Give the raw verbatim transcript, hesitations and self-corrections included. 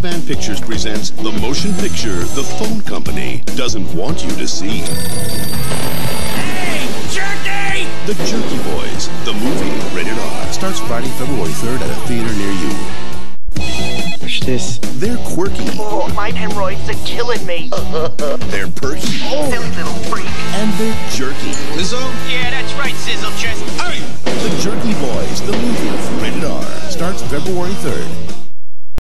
Caravan Pictures presents the motion picture the phone company doesn't want you to see. Hey, Jerky! The Jerky Boys, the movie, rated R, starts Friday, February third at a theater near you. Watch this. They're quirky. Oh, my hemorrhoids are killing me. They're perky. Oh, silly little freak. And they're jerky. Sizzle? Yeah, that's right, Sizzle Chest. Hey! The Jerky Boys, the movie, rated R, starts February third.